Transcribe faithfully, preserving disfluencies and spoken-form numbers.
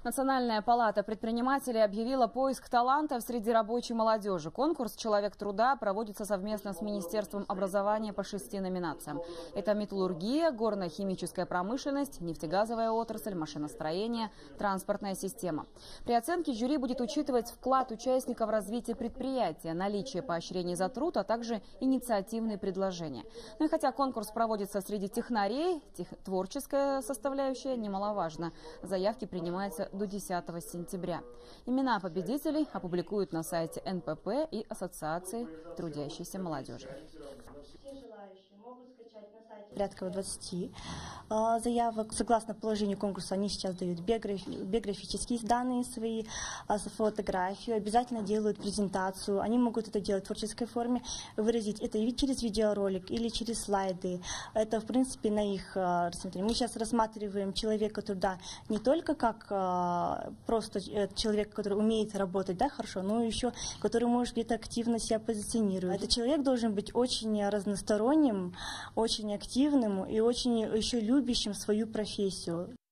Национальная палата предпринимателей объявила поиск талантов среди рабочей молодежи. Конкурс «Человек труда» проводится совместно с Министерством образования по шести номинациям. Это металлургия, горно-химическая промышленность, нефтегазовая отрасль, машиностроение, транспортная система. При оценке жюри будет учитывать вклад участников в развитие предприятия, наличие поощрений за труд, а также инициативные предложения. Ну и хотя конкурс проводится среди технарей, тех... творческая составляющая немаловажна. Заявки принимаются до десятого сентября. Имена победителей опубликуют на сайте эн пэ пэ и Ассоциации трудящейся молодежи. Порядка двадцати заявок. Согласно положению конкурса, они сейчас дают биографические данные свои, фотографию, обязательно делают презентацию. Они могут это делать в творческой форме, выразить это через видеоролик или через слайды. Это, в принципе, на их рассмотрение. Мы сейчас рассматриваем человека труда не только как просто человек, который умеет работать, да, хорошо, но еще который может где-то активно себя позиционировать. Этот человек должен быть очень разносторонним, очень активным и очень еще любящим свою профессию.